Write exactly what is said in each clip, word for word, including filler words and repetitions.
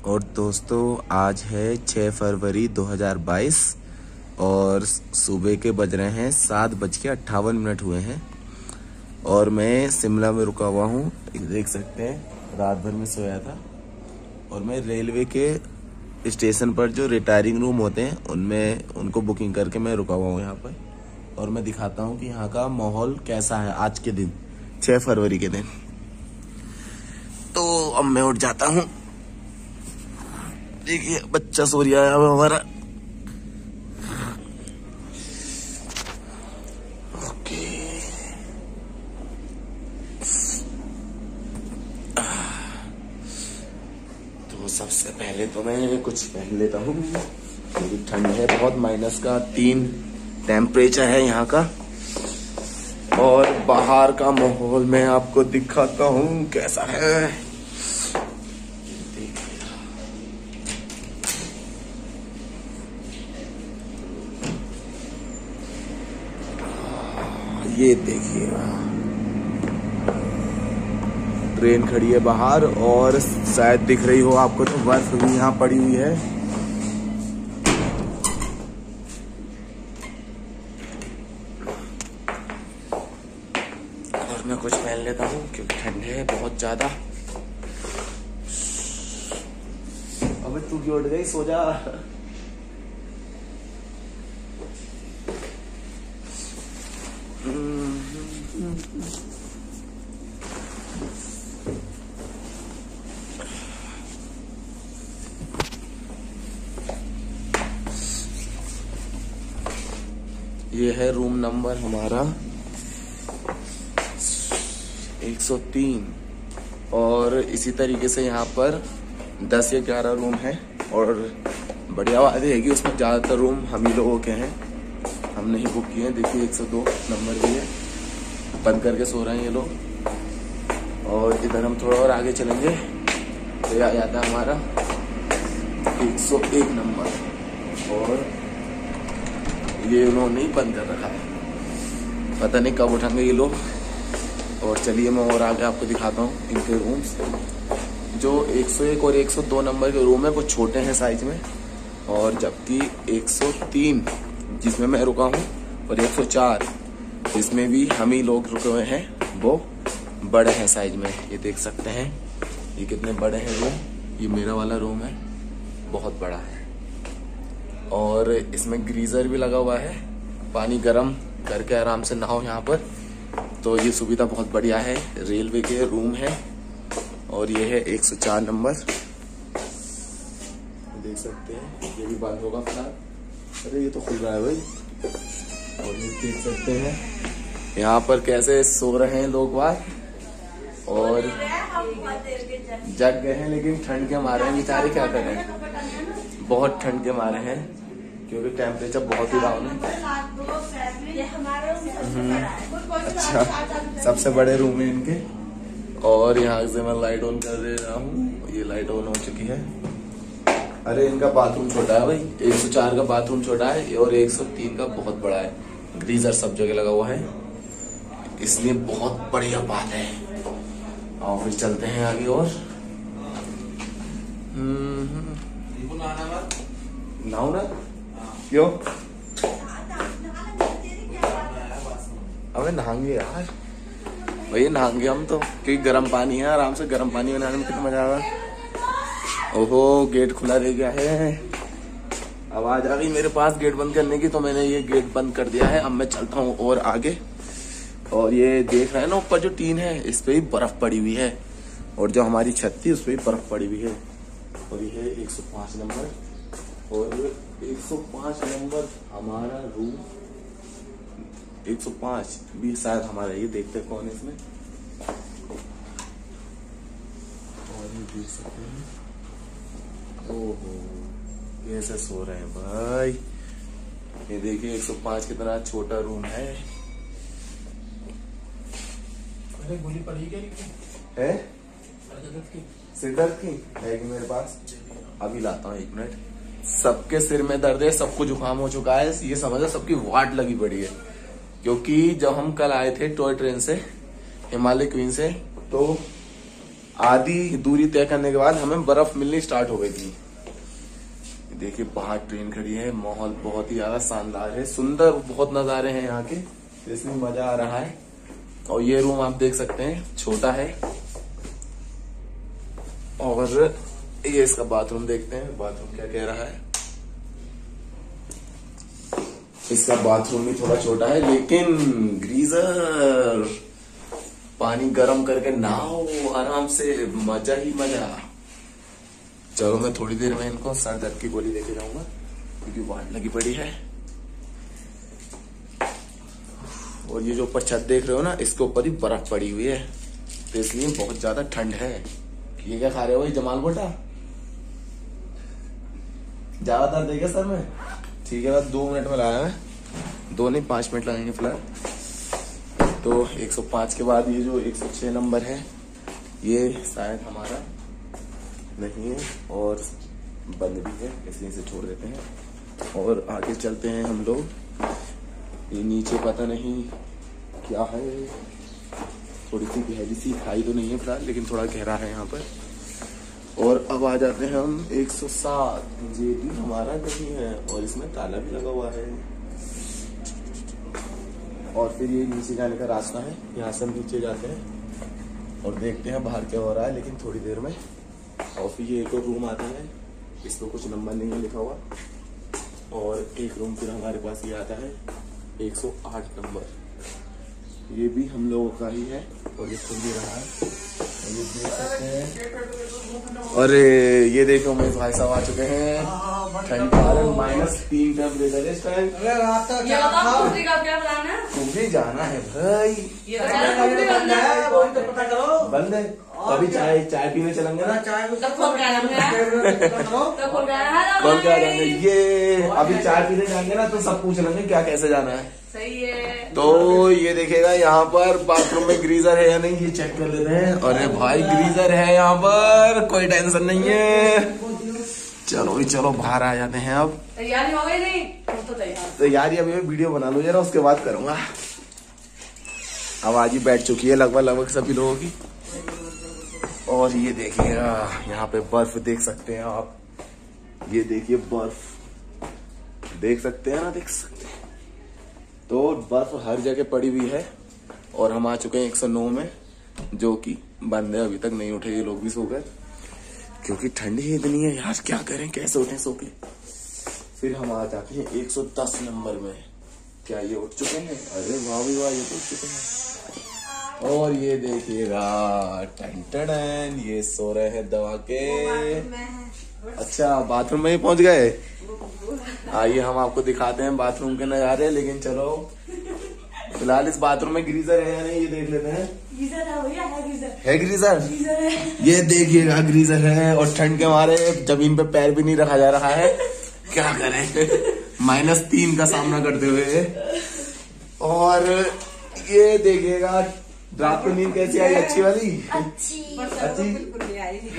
और दोस्तों आज है छह फरवरी दो हज़ार बाईस और सुबह के बज रहे हैं सात बज के अट्ठावन मिनट हुए हैं और मैं शिमला में रुका हुआ हूँ। देख सकते हैं रात भर में सोया था और मैं रेलवे के स्टेशन पर जो रिटायरिंग रूम होते हैं उनमें उनको बुकिंग करके मैं रुका हुआ हूँ यहाँ पर। और मैं दिखाता हूँ कि यहाँ का माहौल कैसा है आज के दिन छह फरवरी के दिन। तो अब मैं उठ जाता हूँ। देखिए बच्चा सो रहा है अब हमारा। ओके तो सबसे पहले तो मैं कुछ पहन लेता हूँ क्योंकि ठंड है बहुत। माइनस का तीन टेम्परेचर है यहाँ का और बाहर का माहौल मैं आपको दिखाता हूँ कैसा है। ये देखिए ट्रेन खड़ी है बाहर और शायद दिख रही हो आपको तो बर्फ भी यहाँ पड़ी हुई है। और मैं कुछ पहन लेता हूँ क्योंकि ठंड है बहुत ज्यादा। अबे तू क्यों उठ गई, सो जा। ये है रूम नंबर हमारा एक सौ तीन और इसी तरीके से यहाँ पर दस या ग्यारह रूम है और बढ़िया बात है कि उसमें ज़्यादातर रूम हम ही लोगों के हैं, हमने ही बुक किए हैं। देखिए एक सौ दो नंबर भी है, बंद करके सो रहे हैं ये लोग। और इधर हम थोड़ा और आगे चलेंगे तो ये आ जाता है हमारा एक सौ एक नंबर और ये उन्होंने ही बंद कर रखा है, पता नहीं कब उठाएंगे ये लोग। और चलिए मैं और आगे आपको दिखाता हूँ इनके रूम्स। जो एक सौ एक और एक सौ दो नंबर के रूम है वो छोटे हैं साइज में और जबकि एक सौ तीन जिसमें मैं रुका हूँ और एक सौ चार जिसमें भी हम ही लोग रुके हुए हैं वो बड़े हैं साइज में। ये देख सकते हैं ये कितने बड़े हैं रूम। ये मेरा वाला रूम है, बहुत बड़ा है और इसमें ग्रीजर भी लगा हुआ है, पानी गर्म करके आराम से नहाओ यहाँ पर। तो ये सुविधा बहुत बढ़िया है, रेलवे के रूम है। और ये है एक सौ चार नंबर, देख सकते हैं ये भी बंद होगा फिलहाल। अरे ये तो खुल रहा है भाई। और ये देख सकते हैं यहाँ पर कैसे सो रहे हैं लोग बाहर और जग गए हैं लेकिन ठंड के मारे हैं बेचारे, क्या कर रहे हैं, बहुत ठंड के मारे हैं क्योंकि टेम्परेचर बहुत ही डाउन है। अच्छा सबसे बड़े रूम है इनके। और यहाँ से मैं लाइट ऑन कर दे रहा हूँ, ये लाइट ऑन हो चुकी है। अरे इनका बाथरूम छोटा है भाई, एक सौ चार का बाथरूम छोटा है और एक सौ तीन का बहुत बड़ा है। ग्रीजर सब जगह लगा हुआ है इसलिए बहुत बढ़िया बात है। और फिर चलते हैं आगे और नहाओ ना क्यों। अबे नहाएंगे यार भैया, नहाएंगे हम तो क्योंकि गर्म पानी है, आराम से गर्म पानी में नहाने में कितना मजा आएगा। ओहो गेट खुला रह गया है, आवाज आ गई मेरे पास गेट बंद करने की तो मैंने ये गेट बंद कर दिया है। अब मैं चलता हूँ और आगे। और ये देख रहे हैं ना ऊपर जो टीन है इस पे भी बर्फ पड़ी हुई है और जो हमारी छत थी उस पे भी बर्फ पड़ी हुई है। और ये है एक सौ पाँच नंबर और एक सौ पाँच नंबर हमारा रूम। एक सौ पाँच भी शायद हमारा, ये देखते कौन है इसमें। और ये देख सकते हैं ओहो कैसे सो रहे हैं भाई। ये देखिए एक सौ पाँच कितना छोटा रूम है। अरे गोली पड़ी क्या है सिर दर्द की है कि मेरे पास, अभी लाता हूँ एक मिनट। सबके सिर में दर्द है, सबको जुकाम हो चुका है, ये समझो सबकी वाट लगी पड़ी है। क्योंकि जब हम कल आए थे टॉय ट्रेन से हिमालय क्वीन से तो आधी दूरी तय करने के बाद हमें बर्फ मिलनी स्टार्ट हो गई थी। देखिए बाहर ट्रेन खड़ी है, माहौल बहुत ही ज्यादा शानदार है, सुंदर बहुत नजारे हैं यहाँ के, तो इसमें मजा आ रहा है। और ये रूम आप देख सकते हैं छोटा है। और ये इसका बाथरूम देखते हैं, बाथरूम क्या कह रहा है। इसका बाथरूम भी थोड़ा छोटा है, लेकिन ग्रीजर, पानी गर्म करके नहाओ आराम से, मजा ही मजा। चलो मैं थोड़ी देर में इनको सर दर्द की गोली लेके जाऊंगा क्योंकि वाट लगी पड़ी है। और ये जो ऊपर छत देख रहे हो ना, इसके ऊपर ही बर्फ पड़ी हुई है, तो इसलिए बहुत ज्यादा ठंड है। ये क्या खा रहे हो भाई, जमाल बोटा? ज्यादा दर्द है क्या सर में? ठीक है, बस दो मिनट में लाया मैं, दो नहीं पांच मिनट लगेंगे फिलहाल। तो एक सौ पाँच के बाद ये जो एक सौ छह नंबर है, ये शायद हमारा नहीं है और बंद भी है, इसलिए इसे छोड़ देते हैं और आगे चलते हैं हम लोग। ये नीचे पता नहीं क्या है, थोड़ी सी गहरी सी खाई तो नहीं है फिलहाल, लेकिन थोड़ा गहरा है यहाँ पर। और अब आ जाते हैं हम एक सौ सात, ये भी हमारा नहीं है और इसमें ताला भी लगा हुआ है। और फिर ये नीचे जाने का रास्ता है, यहाँ से हम नीचे जाते हैं और देखते हैं बाहर क्या हो रहा है, लेकिन थोड़ी देर में। और फिर ये एक और रूम आता है, इस पर कुछ नंबर नहीं है लिखा हुआ। और एक रूम फिर हमारे पास ये आता है एक सौ आठ नंबर, ये भी हम लोगों का ही है और ये खुल भी रहा है, ये देख सकते हैं। और ये देखो मेरे भाई साहब आ चुके हैं, ठंड का माइनस तीन टेम्परेचर इस टाइम। कुफरी जाना है भाई, बंद है। अभी चाय चाय पीने चलेंगे ना, कौन क्या जाएंगे ये, अभी चाय पीने जाएंगे ना तो सब पूछ लेंगे क्या कैसे जाना है। सही है। तो ये देखेगा यहाँ पर बाथरूम में ग्रीजर है या नहीं, ये चेक कर लेते हैं। अरे भाई ग्रीजर है यहाँ पर, कोई टेंशन नहीं है। चलो भी चलो बाहर आ जाते हैं। अब तैयारी हो गई? नहीं तो तैयार। तैयारी अभी मैं वीडियो बना लूं जरा, उसके बाद करूंगा। आवाज ही बैठ चुकी है लगभग लगभग सभी लोगों की। और ये देखिएगा यहाँ पे बर्फ देख सकते हैं आप, ये देखिए बर्फ देख सकते हैं ना, देख सकते हैं। तो बर्फ हर जगह पड़ी हुई है और हम आ चुके हैं एक सौ नौ में, जो कि बंद है, अभी तक नहीं उठे ये लोग भी सो गए क्योंकि ठंडी ही इतनी है यार, क्या करें कैसे उठे सो के। फिर हम आ जाते हैं एक सौ दस नंबर में, क्या ये उठ चुके हैं? अरे वाह भी वाह, ये तो उठ चुके हैं। और ये देखिएगा टन टन, ये सो रहे हैं दबा के। अच्छा बाथरूम में ही पहुंच गए। आइए हम आपको दिखाते हैं बाथरूम के नजारे, लेकिन चलो फिलहाल इस बाथरूम में ग्रीजर है या नहीं ये देख लेते हैं। गीजर है भैया, है गीजर, है ग्रीजर, गीजर है। ये देखिएगा ग्रीजर है और ठंड के मारे जमीन पे पैर भी नहीं रखा जा रहा है, क्या करें माइनस तीन का सामना करते हुए। और ये देखिएगा रात को नींद कैसी आई, अच्छी वाली? अच्छी अच्छी बिल्कुल नहीं आई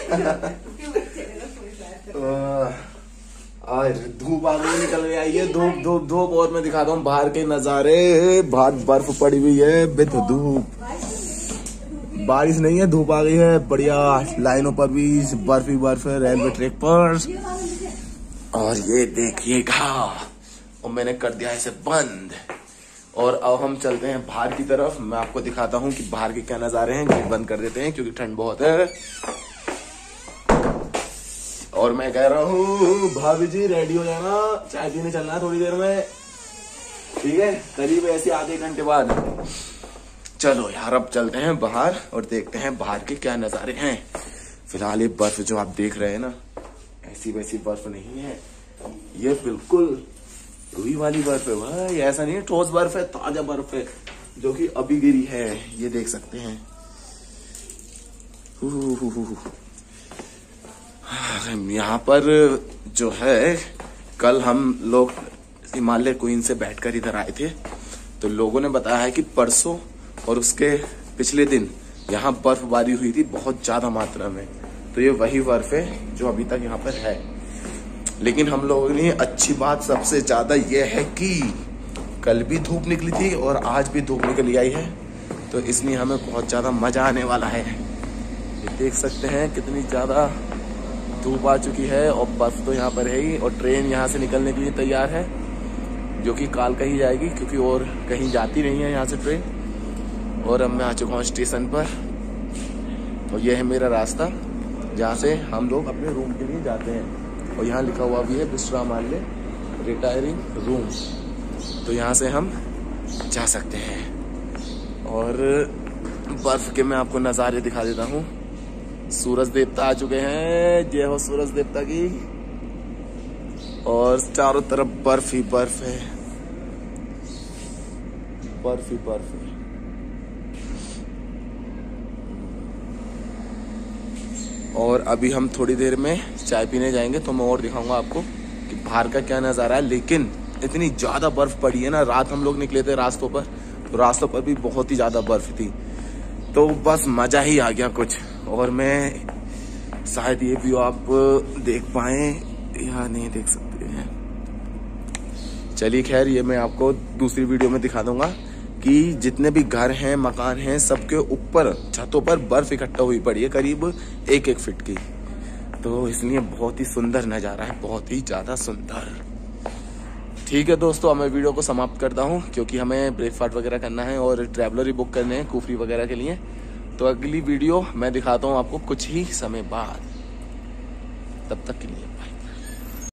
और धूप आ गई, निकल गई। आइए धूप धूप धूप और मैं दिखाता हूँ बाहर के नजारे। बाहर बर्फ पड़ी हुई है विद धूप, बारिश नहीं है, धूप आ गई है बढ़िया। लाइनों पर भी बर्फ ही बर्फ है, रेलवे ट्रैक पर। और ये देखिएगा, और मैंने कर दिया इसे बंद। और अब हम चलते हैं बाहर की तरफ, मैं आपको दिखाता हूँ कि बाहर के क्या नजारे हैं। गेट बंद कर देते हैं क्योंकि ठंड बहुत है। और मैं कह रहा हूँ भाभी जी रेडी हो जाना, चाय पीने चलना है थोड़ी देर में, ठीक है? करीब ऐसे आधे घंटे बाद। चलो यार अब चलते हैं बाहर और देखते हैं बाहर के क्या नजारे हैं। फिलहाल ये बर्फ जो आप देख रहे हैं ना, ऐसी वैसी बर्फ नहीं है, ये बिल्कुल रुई वाली बर्फ है भाई, ऐसा नहीं है ठोस बर्फ है, ताजा बर्फ है जो कि अभी गिरी है, ये देख सकते हैं। यहाँ पर जो है, कल हम लोग हिमालय क्वीन से बैठकर इधर आए थे, तो लोगों ने बताया है कि परसों और उसके पिछले दिन यहाँ बर्फबारी हुई थी बहुत ज्यादा मात्रा में। तो ये वही बर्फ है जो अभी तक यहाँ पर है। लेकिन हम लोगों ने अच्छी बात सबसे ज्यादा ये है कि कल भी धूप निकली थी और आज भी धूप निकली आई है, तो इसलिए हमें बहुत ज्यादा मजा आने वाला है। ये देख सकते हैं कितनी ज़्यादा धूप आ चुकी है और बर्फ तो यहाँ पर है ही, और ट्रेन यहाँ से निकलने के लिए तैयार है, जो कि काल का ही जाएगी क्योंकि और कहीं जाती नहीं है यहाँ से ट्रेन। और अब मैं आ चुका हूँ स्टेशन पर, और यह है मेरा रास्ता जहाँ से हम लोग अपने रूम के लिए जाते हैं। और यहाँ लिखा हुआ भी है विश्रामालय रिटायरिंग रूम, तो यहाँ से हम जा सकते हैं। और बर्फ के मैं आपको नज़ारे दिखा देता हूँ। सूरज देवता आ चुके हैं, जय हो सूरज देवता की। और चारों तरफ बर्फ ही बर्फ है, बर्फ ही बर्फ है। और अभी हम थोड़ी देर में चाय पीने जाएंगे, तो मैं और दिखाऊंगा आपको कि बाहर का क्या नज़ारा है। लेकिन इतनी ज़्यादा बर्फ पड़ी है ना, रात हम लोग निकले थे रास्तों पर, तो रास्तों पर भी बहुत ही ज़्यादा बर्फ थी, तो बस मज़ा ही आ गया कुछ। और मैं शायद ये व्यू आप देख पाए या नहीं देख सकते हैं, चलिए खैर ये मैं आपको दूसरी वीडियो में दिखा दूंगा कि जितने भी घर हैं मकान हैं सबके ऊपर छतों पर बर्फ इकट्ठा हुई पड़ी है, करीब एक एक फीट की। तो इसलिए बहुत ही सुंदर नज़ारा है, बहुत ही ज़्यादा सुंदर। ठीक है दोस्तों, अब मैं वीडियो को समाप्त करता हूँ क्योंकि हमें ब्रेकफास्ट वगैरह करना है और ट्रैवलर ही बुक करने हैं कुफरी वगैरह के लिए। तो अगली वीडियो मैं दिखाता हूँ आपको कुछ ही समय बाद, तब तक के लिए बाय।